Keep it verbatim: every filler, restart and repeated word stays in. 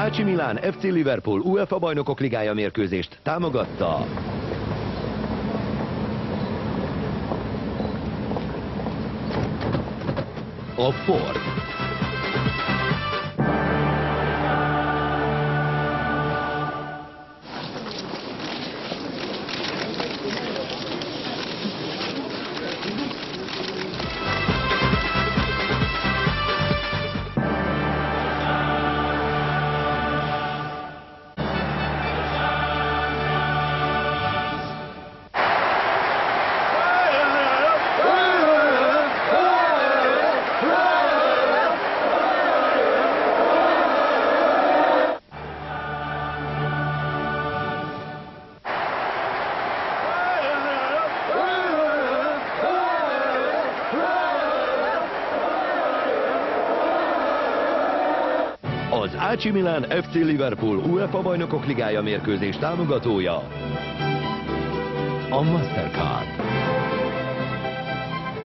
á cé Milan ef cé Liverpool UEFA Bajnokok Ligája mérkőzést támogatta a Ford. Az á cé Milan ef cé Liverpool UEFA Bajnokok Ligája mérkőzés támogatója a Mastercard.